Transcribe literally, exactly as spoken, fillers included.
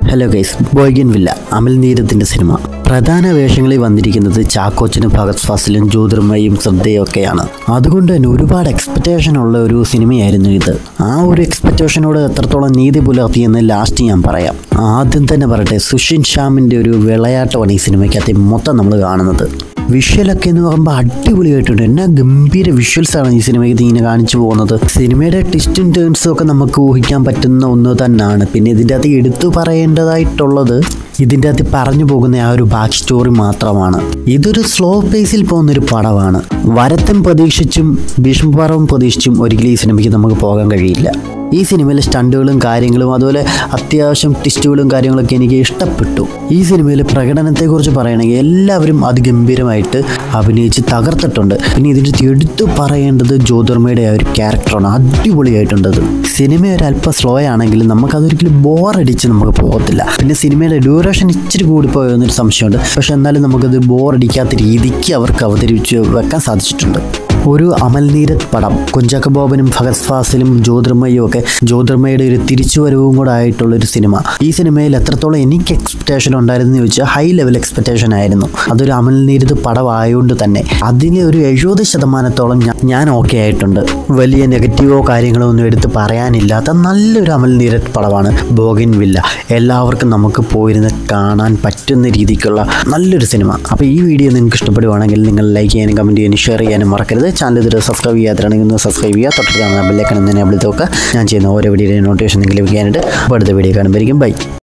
Hello guys, Bougainvillea Amal നീരത്തിൻ്റെ സിനിമ. പ്രധാന വേഷങ്ങളിൽ വന്നിരിക്കുന്നത് ചാക്കോച്ചനും ഭഗത് ഫാസിലും ജ്യോതിർമയും ശ്രദ്ധയും ഒക്കെയാണ്. അതുകൊണ്ട് തന്നെ ഒരുപാട് എക്സ്പെക്റ്റേഷൻ ഉള്ള ഒരു സിനിമയായിരുന്നു ഇത്. ആ ഒരു എക്സ്പെക്റ്റേഷനോട് എത്രത്തോളം നീതി പുലർത്തിയെന്ന് ലാസ്റ്റ് ഞാൻ പറയാം. ആദ്യം തന്നെ പറയട്ടെ, സുഷിൻ ശ്യാമിൻ്റെ ഒരു വിളയാട്ടമാണ് ഈ സിനിമയ്ക്കകത്ത് മൊത്തം നമ്മൾ കാണുന്നത്. വിഷ്വലൊക്കെ എന്ന് പറയുമ്പോൾ അടിപൊളിയായിട്ടുണ്ട്. എന്നാ ഗംഭീര വിഷ്വൽസാണ് ഈ സിനിമയ്ക്ക് ഇങ്ങനെ കാണിച്ചു പോകുന്നത്. സിനിമയുടെ ട്വിസ്റ്റും ടേൺസും ഒക്കെ നമുക്ക് ഊഹിക്കാൻ പറ്റുന്ന ഒന്ന് തന്നെയാണ്. പിന്നെ ഇതിൻ്റെ അകത്ത് എടുത്തു പറയേണ്ടതായിട്ടുള്ളത് ഇതിൻ്റെ അകത്ത് പറഞ്ഞു പോകുന്ന ആ ഒരു ബാക്ക് സ്റ്റോറി മാത്രമാണ്. ഇതൊരു സ്ലോ പേസിൽ പോകുന്നൊരു പടമാണ്. വരത്തും പ്രതീക്ഷിച്ചും ഭീഷ്മപർവം പ്രതീക്ഷിച്ചും ഒരിക്കലും ഈ സിനിമയ്ക്ക് നമുക്ക് പോകാൻ കഴിയില്ല. ഈ സിനിമയിലെ സ്റ്റണ്ടുകളും കാര്യങ്ങളും അതുപോലെ അത്യാവശ്യം ട്വിസ്റ്റുകളും കാര്യങ്ങളൊക്കെ എനിക്ക് ഇഷ്ടപ്പെട്ടു. ഈ സിനിമയിലെ പ്രകടനത്തെക്കുറിച്ച് പറയുകയാണെങ്കിൽ എല്ലാവരും അതിഗംഭീരമായിട്ട് അഭിനയിച്ച് തകർത്തിട്ടുണ്ട്. പിന്നെ ഇതിൻ്റെ എടുത്തു പറയേണ്ടത് ജ്യോതിർമയുടെ ആ ഒരു ക്യാരക്ടറാണ്. അടിപൊളിയായിട്ടുണ്ടത്. സിനിമ ഒരല്പം സ്ലോ ആണെങ്കിലും നമുക്കതൊരിക്കലും ബോറടിച്ച് നമുക്ക് പോകത്തില്ല. പിന്നെ സിനിമയുടെ ഡ്യൂറേഷൻ ഇച്ചിരി കൂടിപ്പോയെന്നൊരു സംശയമുണ്ട്. പക്ഷെ എന്നാലും നമുക്കത് ബോറടിക്കാത്ത രീതിക്ക് അവർക്ക് അവതരിപ്പിച്ച് വെക്കാൻ സാധിച്ചിട്ടുണ്ട്. ഒരു അമൽ നീരത് പടം, കുഞ്ചാക്കോ ബോബനും ഭഗത് ഫാസിലും ജ്യോതിർമയും ഒക്കെ ജ്യോതിർമയുടെ ഒരു തിരിച്ചുവരവും കൂടെ ആയിട്ടുള്ളൊരു സിനിമ. ഈ സിനിമയിൽ എത്രത്തോളം എനിക്ക് എക്സ്പെക്റ്റേഷൻ ഉണ്ടായിരുന്നു എന്ന് ചോദിച്ചാൽ ഹൈ ലെവൽ എക്സ്പെക്റ്റേഷൻ ആയിരുന്നു. അതൊരു അമൽ നീരത് പടമായതുകൊണ്ട് തന്നെ അതിന് ഒരു എഴുപത് ശതമാനത്തോളം ഞാൻ ഓക്കെ ആയിട്ടുണ്ട്. വലിയ നെഗറ്റീവോ കാര്യങ്ങളോ ഒന്നും എടുത്ത് പറയാനില്ലാത്ത നല്ലൊരു അമൽ നീരത് പടമാണ് ബോഗൻ വില്ല. എല്ലാവർക്കും നമുക്ക് പോയിരുന്ന് കാണാൻ പറ്റുന്ന രീതിക്കുള്ള നല്ലൊരു സിനിമ. അപ്പോൾ ഈ വീഡിയോ നിങ്ങൾക്ക് ഇഷ്ടപ്പെടുവാണെങ്കിൽ നിങ്ങൾ ലൈക്ക് ചെയ്യാനും കമൻറ്റ് ചെയ്യാനും ഷെയർ ചെയ്യാനും മറക്കരുത്. ചാനൽ ഇതുവരെ സബ്സ്ക്രൈബ് ചെയ്യാത്തതാണെങ്കിൽ ഒന്ന് സബ്സ്ക്രൈബ് ചെയ്യുക. തൊട്ടടുത്ത് ബെല്ലൈക്കൺ തന്നെ വിളിച്ച് നോക്കുക. ഞാൻ ചെയ്യുന്ന ഓരോ വീഡിയോയുടെ നോട്ടിഫിക്കേഷൻ നിങ്ങൾക്ക് ലഭിക്കാനായിട്ട്. അപ്പോൾ അടുത്ത വീഡിയോ കാണുമ്പോഴേക്കും ബൈ.